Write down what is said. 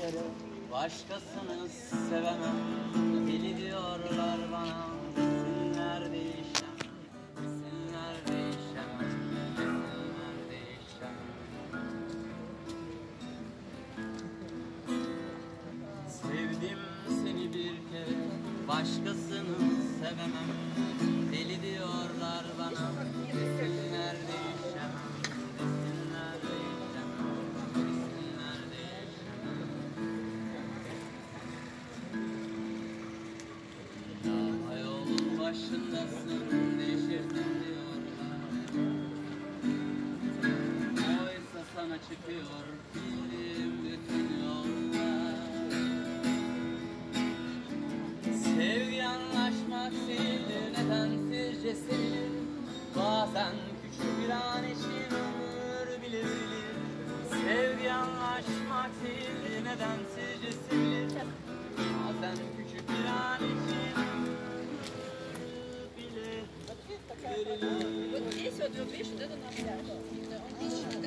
kere başkasını sevemem. Deli diyorlar bana, desinler değişemem, desinler değişemem, desinler değişemem. Sevdim seni bir kere, başkasını sevemem. Deli diyorlar bana, desinler değişemem, desinler değişemem, desinler değişemem. Daha yolun başındasın, değişirsin diyorlar. Oysa sana çıkıyor bildiğim bütün yollar. Sevgi anlaşmak değildir, nedensizce sevilir. Bazen küçük bir an için ömür bile bilir. Sevgi anlaşmak değildir, nedensizce sevilir. Bazen küçük bir an için ömür bile verilir. Вот здесь вот рубеж, вот это наш пляж. Он